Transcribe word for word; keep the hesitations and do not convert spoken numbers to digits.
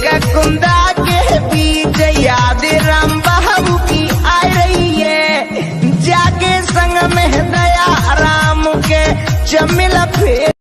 के कुंदा के बीच याद राम बाबू की आ रही है, जाके संग में दया राम के जमिल फिर